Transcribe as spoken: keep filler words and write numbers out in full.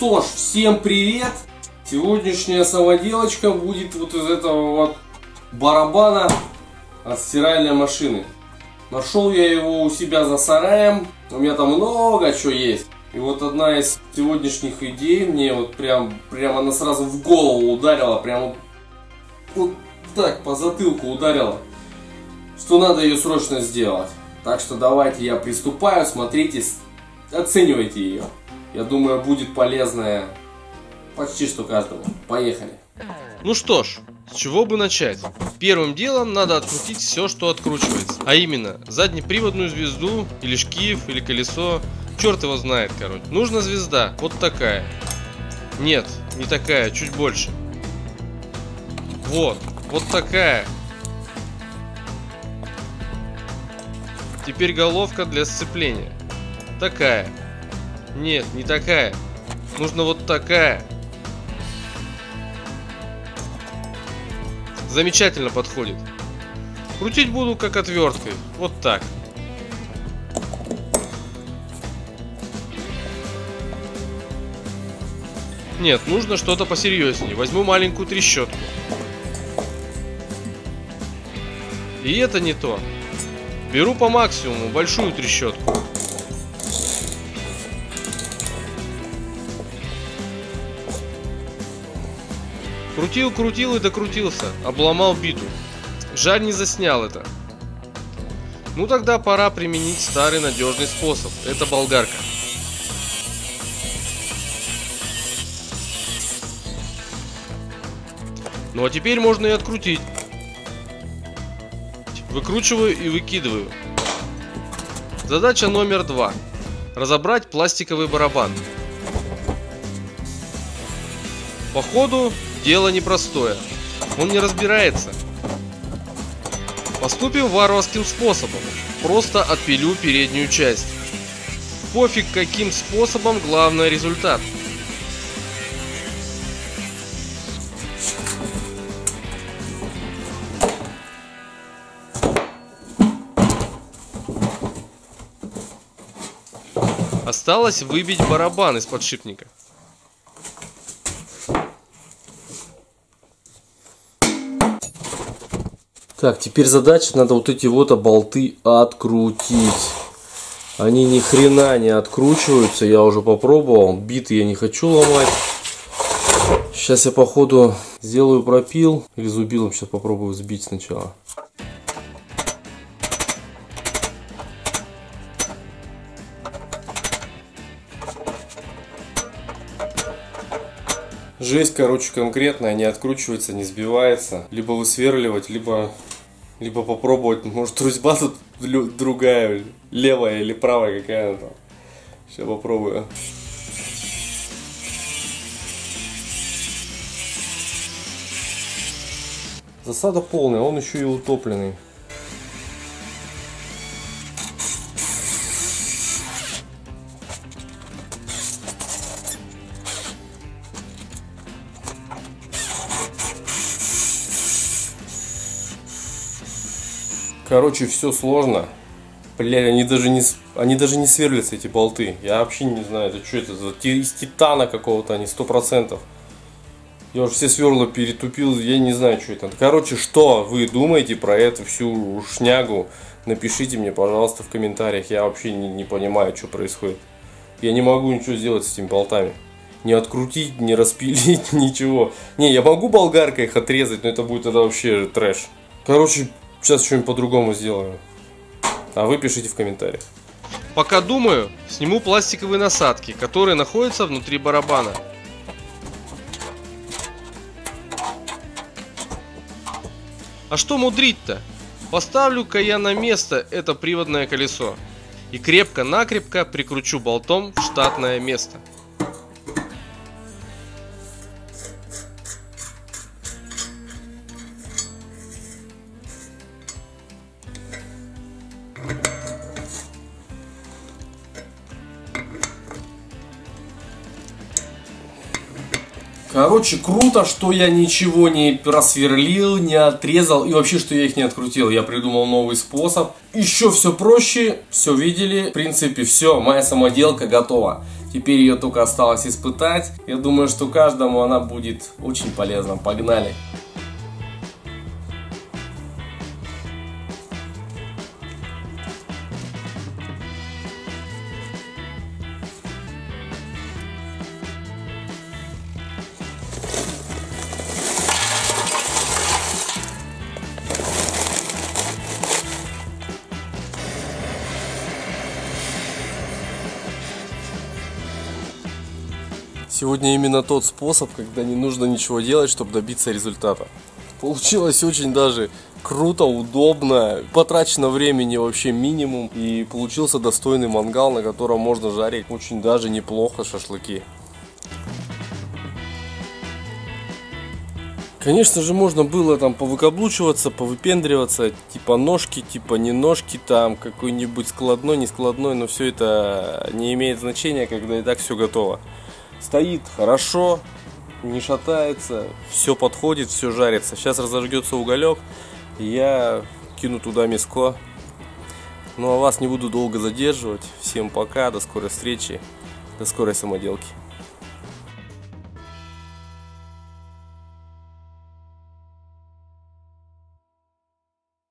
что ж, всем привет! Сегодняшняя самоделочка будет вот из этого вот барабана от стиральной машины. Нашел я его у себя за сараем, у меня там много чего есть. И вот одна из сегодняшних идей мне вот прям, прям она сразу в голову ударила, прям вот так по затылку ударила, что надо ее срочно сделать. Так что давайте я приступаю, смотрите, оценивайте ее. Я думаю, будет полезная почти что каждому. Поехали. Ну что ж, с чего бы начать? Первым делом надо открутить все, что откручивается. А именно, заднеприводную звезду, или шкив, или колесо. Черт его знает, короче. Нужна звезда, вот такая. Нет, не такая, чуть больше. Вот, вот такая. Теперь головка для сцепления. Такая. Нет, не такая. Нужно вот такая. Замечательно подходит. Крутить буду как отверткой. Вот так. Нет, нужно что-то посерьезнее. Возьму маленькую трещотку. И это не то. Беру по максимуму большую трещотку. Крутил, крутил и докрутился. Обломал биту. Жаль, не заснял это. Ну тогда пора применить старый надежный способ. Это болгарка. Ну а теперь можно и открутить. Выкручиваю и выкидываю. Задача номер два. Разобрать пластиковый барабан. По ходу дело непростое. Он не разбирается. Поступим варварским способом. Просто отпилю переднюю часть. Пофиг каким способом, главное результат. Осталось выбить барабан из подшипника. Так, теперь задача, надо вот эти вот болты открутить. Они ни хрена не откручиваются, я уже попробовал. Биты я не хочу ломать. Сейчас я по ходу сделаю пропил. Или зубилом сейчас попробую сбить сначала. Жесть, короче, конкретная, не откручивается, не сбивается. Либо высверливать, либо, либо попробовать. Может, резьба тут другая, левая или правая, какая она там. Сейчас попробую. Засада полная, он еще и утопленный. Короче, все сложно. Блядь, они даже не, они даже не сверлятся, эти болты. Я вообще не знаю, это что это, из титана какого-то, они сто процентов. Я уже все сверла перетупил, я не знаю, что это. Короче, что вы думаете про эту всю шнягу? Напишите мне, пожалуйста, в комментариях. Я вообще не, не понимаю, что происходит. Я не могу ничего сделать с этими болтами. Не открутить, не распилить, ничего. Не, я могу болгаркой их отрезать, но это будет тогда вообще трэш. Короче, сейчас что-нибудь по-другому сделаю. А вы пишите в комментариях. Пока думаю, сниму пластиковые насадки, которые находятся внутри барабана. А что мудрить-то? Поставлю-ка я на место это приводное колесо. И крепко-накрепко прикручу болтом в штатное место. Короче, круто, что я ничего не просверлил, не отрезал и вообще, что я их не открутил. Я придумал новый способ. Еще все проще, все видели. В принципе, все, моя самоделка готова. Теперь ее только осталось испытать. Я думаю, что каждому она будет очень полезна. Погнали! Сегодня именно тот способ, когда не нужно ничего делать, чтобы добиться результата. Получилось очень даже круто, удобно, потрачено времени вообще минимум, и получился достойный мангал, на котором можно жарить очень даже неплохо шашлыки. Конечно же, можно было там повыкаблучиваться, повыпендриваться, типа ножки, типа не ножки, там какой-нибудь складной, не складной, но все это не имеет значения, когда и так все готово. Стоит хорошо, не шатается, все подходит, все жарится. Сейчас разожгется уголек, и я кину туда мяско. Ну а вас не буду долго задерживать. Всем пока, до скорой встречи, до скорой самоделки.